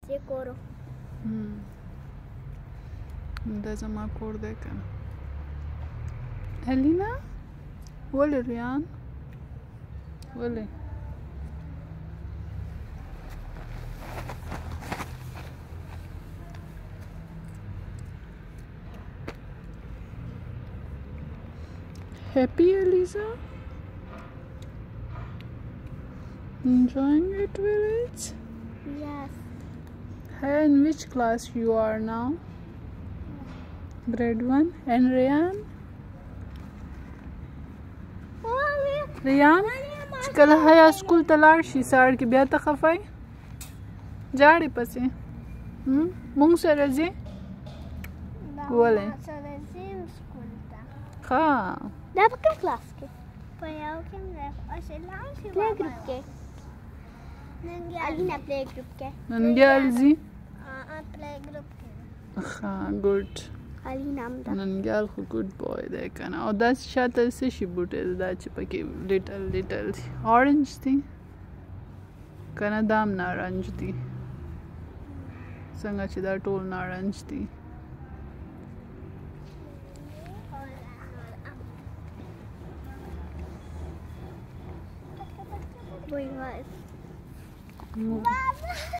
Se coro. Da zama kor دی کنه. الینا ولې ریان ولې happy Eliza? Enjoying it village? Yes. Hey, in which class you are now? Grade 1. And Ryan? Ryan? چې کله هایا سکول ته لاړ شي سهار کې بیا ته خفای جاړې پسې مونږ سره ځې ولې ښه دا په کوم کلاس کې په یو کې پلی ګروپ کې الینا پلی ګروپ کې ننګیال ځي پلی ګروپ کې ښه ګډ الینا هم ده ننګیال خو ګډ بوی دی که نه او داسې شاته څه شي بوټی دی دا چې پکې لیټل لیټل دي اورنج دي که نه دا هم نارنج دي څنګه چې دا ټول نارنج دي Boy, what?